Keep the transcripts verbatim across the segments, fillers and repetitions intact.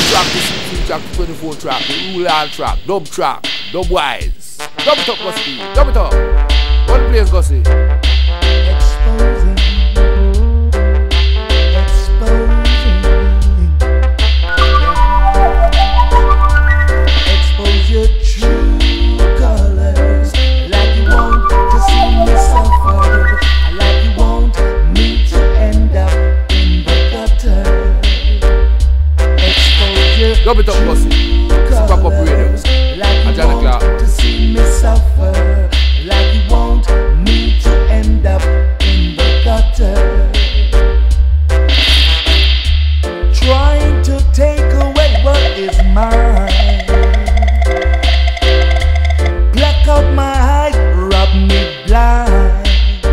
track to sixteen track to twenty-four track, the rule all track, dub track, dub wise. Dub it up, Gussie, dub it up. One place, Gussie. Exposing, exposing, expose your true colors, like you want to see me suffer, like you want me to end up in the gutter. Expose your Dub it up, Gussie. Back up radio. like you want to see me suffer, like you want me to end up in the gutter. Trying to take away what is mine, black out my eyes, rub me blind.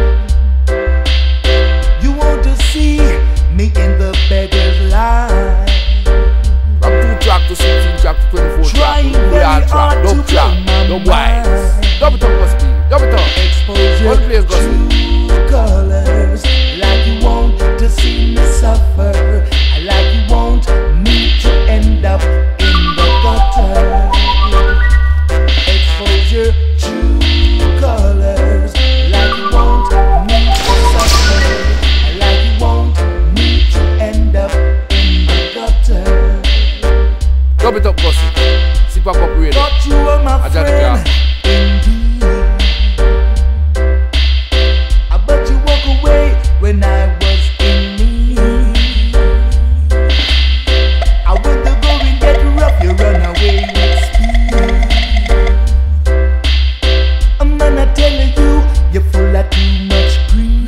You want to see me in the beggar's line, From two track to sixteen track to twenty-four track, trying the rule very all track, hard dub to track, blow my dub wise. mind. Dub it up, Gussie, dub it up. Expose your One place, Gussie. true colors, like you want to see me suffer, like you want me to end up in the gutter. Expose your true colors, like you want me to suffer, like you want me to end up in the gutter. Dub it up, Gussie. Sit back up radio. Thought you were my I just friend, indeed. I bet you walk away when I was in need. I when the going get rough, you run away with speed. I'm gonna tell you, you're full of too much greed.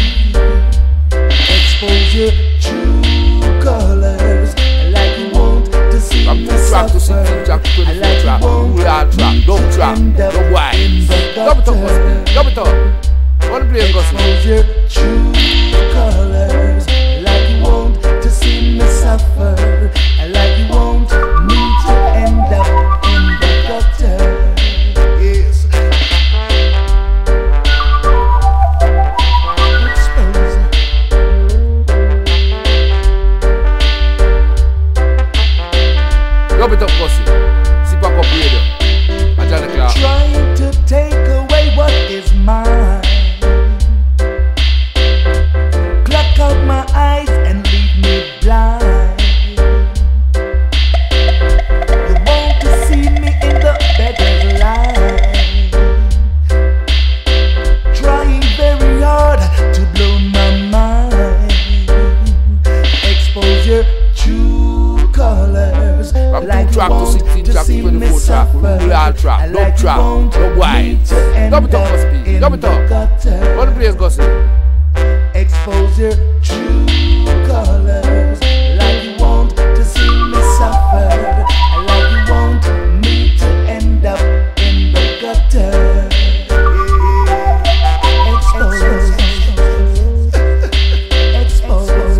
Expose your true colors, like you want to see From me two track to suffer, sixteen track to twenty-four like track, you the want rule all track, me dub to track, end up dub wise. in the Dub it up, gutter. Gussie, dub it up. One place, Gussie. Expose your true colors, like you want to see me suffer, like you want me to end up in the gutter. Yes. Expose. Dub it up, Gussie. Sit back up radio. I just declare. Trying to take away what is mine, pluck out my eyes and leave me blind. You want to see me in the beggar's line, trying very hard to blow my mind. Expose your true colors, From like two you track to want sixteen to track to see me twenty-four track, the suffer, rule all track, like dub you track, want dub me wise. to end Dub it up, up Gussie, in dub it the up. gutter. One place, Gussie. Expose your true colors, like you want to see me suffer, like you want me to end up in the gutter. Expose, expose,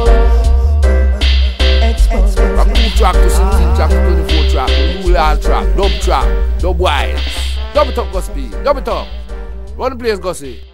expose. From two track to sixteen track to twenty-four track, the rule all track, dub track, dub wise. Dub it up, Gussie, dub it up. One place, Gussie.